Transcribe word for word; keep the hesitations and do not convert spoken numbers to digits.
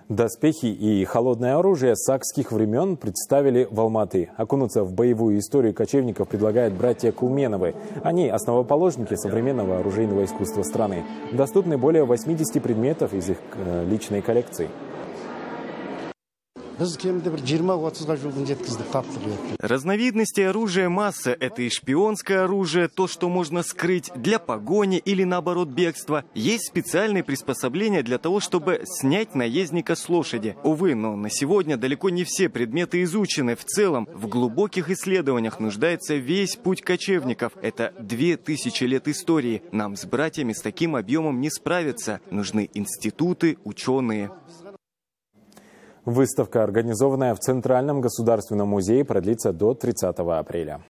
Доспехи и холодное оружие сакских времен представили в Алматы. Окунуться в боевую историю кочевников предлагают братья Кулменовы. Они основоположники современного оружейного искусства страны. Доступны более восьмидесяти предметов из их э, личной коллекции. Разновидностей оружия масса. Это и шпионское оружие, то, что можно скрыть для погони или, наоборот, бегства. Есть специальные приспособления для того, чтобы снять наездника с лошади. Увы, но на сегодня далеко не все предметы изучены. В целом, в глубоких исследованиях нуждается весь путь кочевников. Это две тысячи лет истории. Нам с братьями с таким объемом не справиться. Нужны институты, ученые. Выставка, организованная в Центральном государственном музее, продлится до тридцатого апреля.